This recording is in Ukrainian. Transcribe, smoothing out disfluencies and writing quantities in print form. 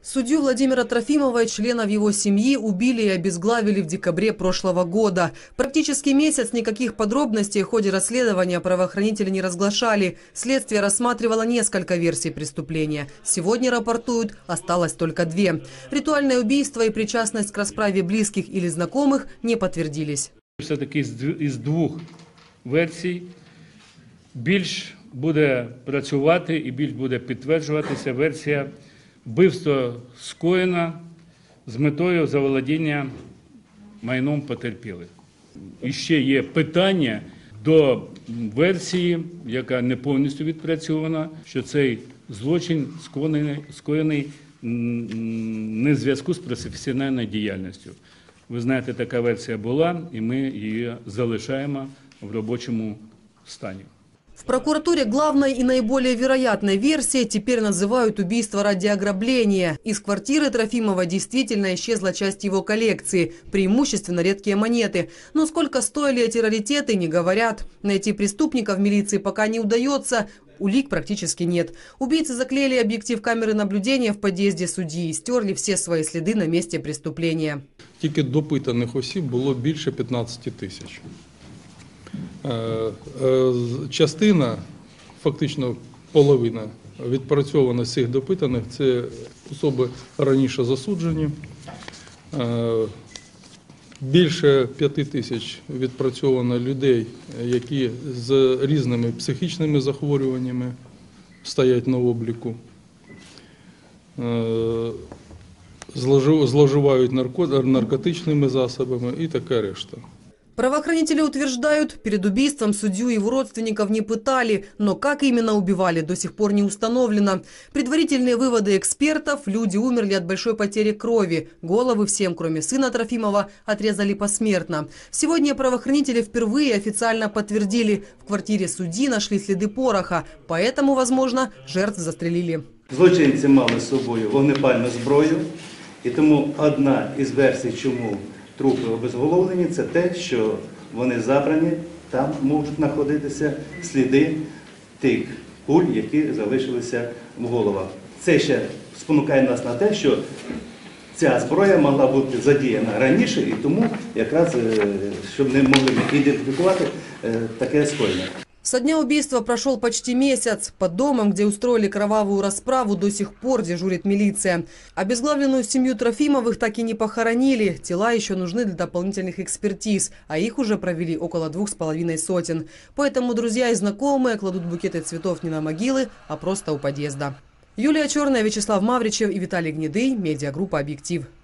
Судью Владимира Трофимова и членов его семьи убили и обезглавили в декабре прошлого года. Практически месяц никаких подробностей в ходе расследования правоохранители не разглашали. Следствие рассматривало несколько версий преступления. Сегодня рапортуют, осталось только 2. Ритуальное убийство и причастность к расправе близких или знакомых не подтвердились. Все-таки із 2 версій більш буде працювати і більш буде підтверджуватися версія вбивство скоєно з метою заволодіння майном потерпілих. І ще є питання до версії, яка не повністю відпрацьована, що цей злочин скоєний не в зв'язку з професіональною діяльністю. Ви знаєте, така версія була, і ми її залишаємо в робочому стані. В прокуратуре главной и наиболее вероятной версией теперь называют убийство ради ограбления. Из квартиры Трофимова действительно исчезла часть его коллекции, преимущественно редкие монеты. Но сколько стоили эти раритеты, не говорят. Найти преступника в милиции пока не удается, улик практически нет. Убийцы заклеили объектив камеры наблюдения в подъезде судьи и стерли все свои следы на месте преступления. Тільки допитаних осіб було більше 15 тисяч. Частина, фактично половина відпрацьована з цих допитаних, це особи раніше засуджені. Більше 5 тисяч відпрацьовано людей, які з різними психічними захворюваннями стоять на обліку, зловживають наркотичними засобами і така решта. Правоохранители утверждают, перед убийством судью и его родственников не пытали, но как именно убивали, до сих пор не установлено. Предварительные выводы экспертов – люди умерли от большой потери крови. Головы всем, кроме сына Трофимова, отрезали посмертно. Сегодня правоохранители впервые официально подтвердили, в квартире судьи нашли следы пороха, поэтому, возможно, жертв застрелили. Злочинці мали з собою вогнепальну зброю, і тому одна із версій, чому трупи обезголовлені, це те, що вони забрані, там можуть знаходитися сліди тих куль, які залишилися в головах. Це ще спонукає нас на те, що ця зброя могла бути задіяна раніше, і тому якраз, щоб не могли ідентифікувати таке скоєння. Со дня убийства прошел почти месяц. Под домом, где устроили кровавую расправу, до сих пор дежурит милиция. Обезглавленную семью Трофимовых так и не похоронили. Тела еще нужны для дополнительных экспертиз, а их уже провели около 2,5 сотен. Поэтому друзья и знакомые кладут букеты цветов не на могилы, а просто у подъезда. Юлия Черная, Вячеслав Мавричев и Виталий Гнедый. Медиагруппа «Объектив».